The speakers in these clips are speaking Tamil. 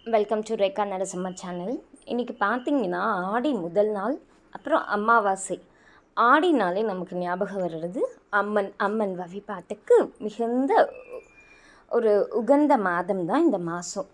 Welcome to Rekha Narasimha channel. இன்றைக்கி பார்த்திங்கன்னா ஆடி முதல் நாள், அப்புறம் அமாவாசை. ஆடினாலே நமக்கு ஞாபகம் வர்றது அம்மன் வழிபாட்டுக்கு மிகுந்த ஒரு உகந்த மாதம் தான் இந்த மாதம்.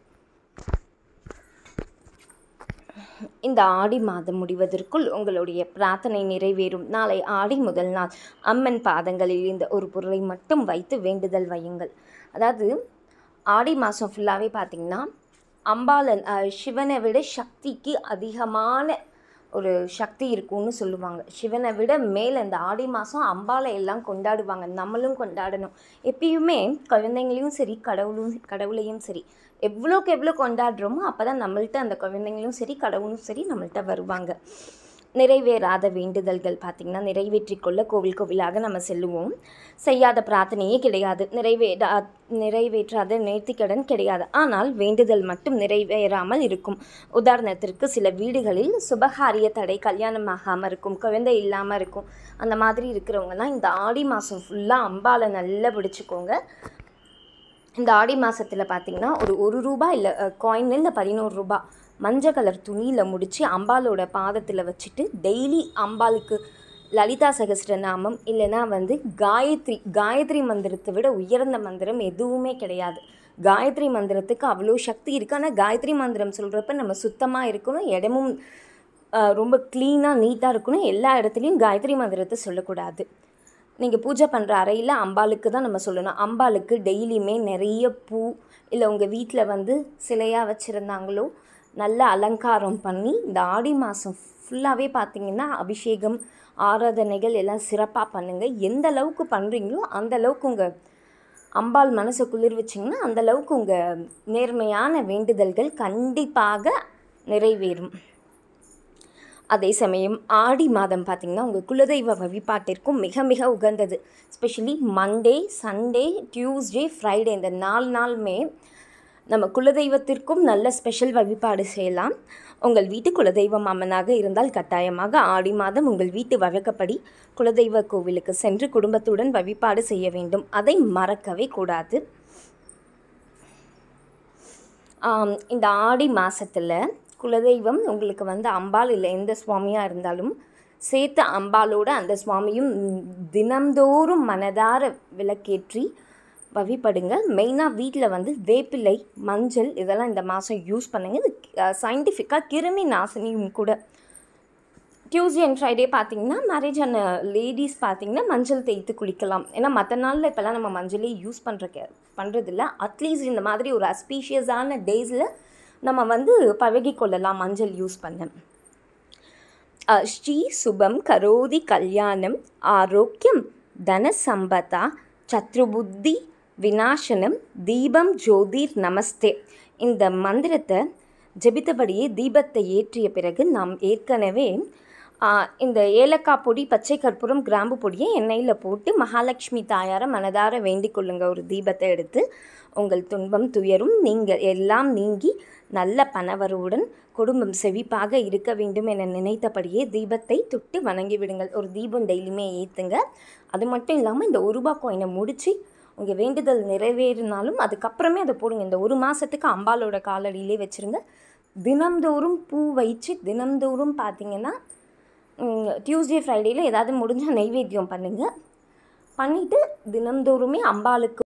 இந்த ஆடி மாதம் முடிவதற்குள் உங்களுடைய பிரார்த்தனை நிறைவேறும். நாளை ஆடி முதல் நாள் அம்மன் பாதங்களில் இந்த ஒரு பொருளை மட்டும் வைத்து வேண்டுதல் வையுங்கள். அதாவது ஆடி மாதம் ஃபுல்லாகவே பார்த்திங்கன்னா அம்பாளன் சிவனை விட சக்திக்கு அதிகமான ஒரு சக்தி இருக்கும்னு சொல்லுவாங்க. சிவனை விட மேலே இந்த ஆடி மாதம் அம்பாளை எல்லாம் கொண்டாடுவாங்க. நம்மளும் கொண்டாடணும். எப்பயுமே குழந்தைங்களையும் சரி கடவுளையும் சரி எவ்வளோக்கு எவ்வளோ கொண்டாடுறோமோ அப்போ தான் நம்மள்ட்ட அந்த குழந்தைங்களும் சரி கடவுளும் சரி நம்மள்ட்ட வருவாங்க. நிறைவேறாத வேண்டுதல்கள் பார்த்திங்கன்னா நிறைவேற்றிக்கொள்ள கோவிலாக நம்ம செல்லுவோம். செய்யாத பிரார்த்தனையே கிடையாது, நிறைவேற்றாத நேர்த்திக்கடன் கிடையாது. ஆனால் வேண்டுதல் மட்டும் நிறைவேறாமல் இருக்கும். உதாரணத்திற்கு சில வீடுகளில் சுபகாரிய தடை, கல்யாணம் ஆகாமல் இருக்கும், குழந்தை இல்லாமல் இருக்கும். அந்த மாதிரி இருக்கிறவங்கலாம் இந்த ஆடி மாதம் ஃபுல்லாக அம்பாளை நல்லா பிடிச்சிக்கோங்க. இந்த ஆடி மாதத்தில் பார்த்திங்கன்னா ஒரு ரூபாய் இல்லை காயின் இல்லை 11 ரூபாய் மஞ்சள் கலர் துணியில் முடித்து அம்பாலோட பாதத்தில் வச்சுட்டு டெய்லி அம்பாளுக்கு லலிதா சகஸ்ரநாமம் இல்லைனா காயத்ரி மந்திரத்தை விட உயர்ந்த மந்திரம் எதுவுமே கிடையாது. காயத்ரி மந்திரத்துக்கு அவ்வளோ சக்தி இருக்குது. ஆனால் காயத்ரி மந்திரம் சொல்கிறப்ப நம்ம சுத்தமாக இருக்கணும், இடமும் ரொம்ப க்ளீனாக நீட்டாக இருக்கணும். எல்லா இடத்துலையும் காயத்ரி மந்திரத்தை சொல்லக்கூடாது. நீங்கள் பூஜை பண்ணுற அறையில் அம்பாளுக்கு தான் நம்ம சொல்லணும். அம்பாளுக்கு டெய்லியுமே நிறைய பூ இல்லை உங்கள் வீட்டில் சிலையாக வச்சுருந்தாங்களோ நல்லா அலங்காரம் பண்ணி இந்த ஆடி மாதம் ஃபுல்லாகவே பார்த்திங்கன்னா அபிஷேகம் ஆராதனைகள் எல்லாம் சிறப்பாக பண்ணுங்கள். எந்த அளவுக்கு பண்ணுறீங்களோ அந்த அளவுக்கு உங்கள் அம்பாள் மனசை குளிர்விச்சிங்கன்னா அந்தளவுக்கு உங்கள் நேர்மையான வேண்டுதல்கள் கண்டிப்பாக நிறைவேறும். அதே சமயம் ஆடி மாதம் பார்த்திங்கன்னா உங்கள் குலதெய்வ வழிபாட்டிற்கும் மிக மிக உகந்தது. Specially Monday, Sunday, Tuesday, Friday இந்த 4 நாளுமே நம்ம குலதெய்வத்திற்கும் நல்ல ஸ்பெஷல் வழிபாடு செய்யலாம். உங்கள் வீட்டு குலதெய்வம் அம்மனாக இருந்தால் கட்டாயமாக ஆடி மாதம் உங்கள் வீட்டு வழக்கப்படி குலதெய்வ கோவிலுக்கு சென்று குடும்பத்துடன் வழிபாடு செய்ய வேண்டும். அதை மறக்கவே கூடாது. இந்த ஆடி மாதத்தில் குலதெய்வம் உங்களுக்கு அம்பாள் இல்லை எந்த சுவாமியாக இருந்தாலும் சேர்த்து அம்பாலோட அந்த சுவாமியும் தினம்தோறும் மனதார விளக்கேற்றி வழிபடுங்க. மெயினாக வீட்டில் வேப்பிலை, மஞ்சள் இதெல்லாம் இந்த மாதம் யூஸ் பண்ணுங்க. இது சயின்டிஃபிக்காக கிருமி நாசினியும் கூட. டியூஸ்டே அண்ட் ஃப்ரைடே பார்த்திங்கன்னா மேரேஜ் ஆன லேடிஸ் பார்த்திங்கன்னா மஞ்சள் தேய்த்து குளிக்கலாம். ஏன்னா மற்ற நாளில் இப்போல்லாம் நம்ம மஞ்சளே யூஸ் பண்ணுறதில்ல. அட்லீஸ்ட் இந்த மாதிரி ஒரு அஸ்பீஷியஸான டேஸில் நம்ம பழகி கொள்ளலாம் மஞ்சள் யூஸ் பண்ண. ஸ்ரீ சுபம் கரோதி கல்யாணம் ஆரோக்கியம் தன சம்பதா சத்ருபுத்தி விநாசனம் தீபம் ஜோதிர் நமஸ்தே. இந்த மந்திரத்தை ஜெபித்தபடியே தீபத்தை ஏற்றிய பிறகு நாம் ஏற்கனவே இந்த ஏலக்காய் பொடி, பச்சை கற்பூரம், கிராம்பு பொடியை எண்ணெயில் போட்டு மகாலட்சுமி தாயாரை மனதார வேண்டிக் கொள்ளுங்க. ஒரு தீபத்தை எடுத்து உங்கள் துன்பம் துயரும் எல்லாம் நீங்கி நல்ல பணவரவுடன் குடும்பம் செழிப்பாக இருக்க வேண்டும் என நினைத்தபடியே தீபத்தை தொட்டு வணங்கி விடுங்கள். ஒரு தீபம் டெய்லியுமே ஏற்றுங்க. அது மட்டும் இல்லாமல் இந்த 1 ரூபாய் காயினை முடித்து உங்கள் வேண்டுதல் நிறைவேறினாலும் அதுக்கப்புறமே அதை போடுங்க. இந்த 1 மாதத்துக்கு அம்பாலோட காலடியிலே வச்சுருங்க. தினம்தோறும் பூ வச்சு தினம்தோறும் பார்த்திங்கன்னா டியூஸ்டே ஃப்ரைடேயில் ஏதாவது முடிஞ்சால் நைவேத்தியம் பண்ணிவிட்டு தினம்தோறுமே அம்பாளுக்கு